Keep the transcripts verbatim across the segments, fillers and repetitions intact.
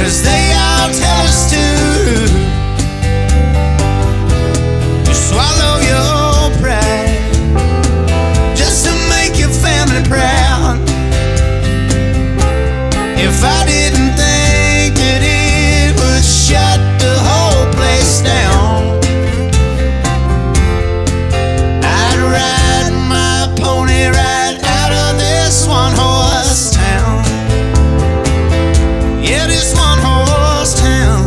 'cause they all tell us to. You swallow your pride just to make your family proud. If I didn't think that it would shut the whole place down, I'd ride my pony right out of this one horse town. Yeah, this one horse town.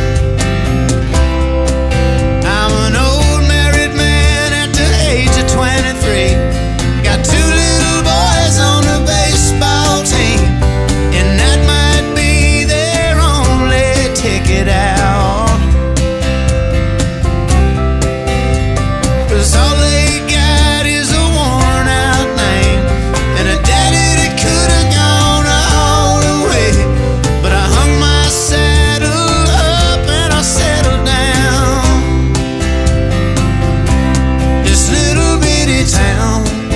I'm an old married man at the age of twenty-three. Got two little boys on the baseball team, and that might be their only ticket out. 'Cause all they got is a worn out name and a daddy that could have gone all the way. But I hung my saddle up and I settled down. This little bitty town,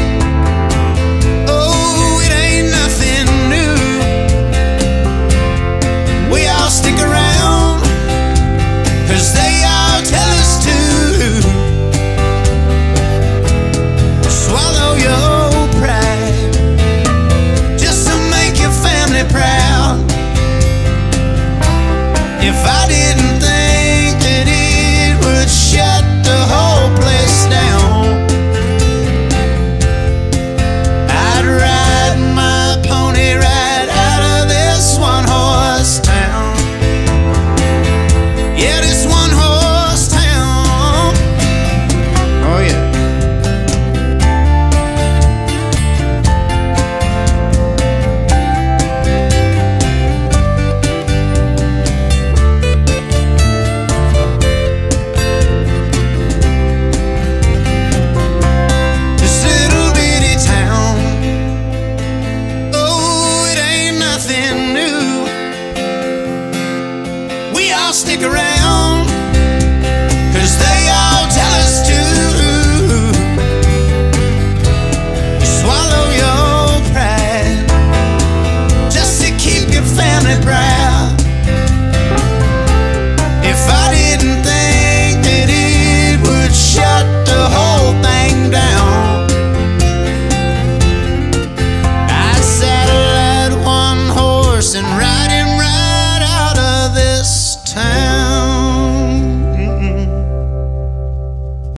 oh, it ain't nothing new. We all stick around 'cause they all tell us to. Swallow your pride just to make your family proud. If I didn't think that it would shut the whole place down, I'd ride my pony right out of this one horse town. Yeah, this one horse town. Oh yeah. This little bitty town, oh, it ain't nothing new. We all stick around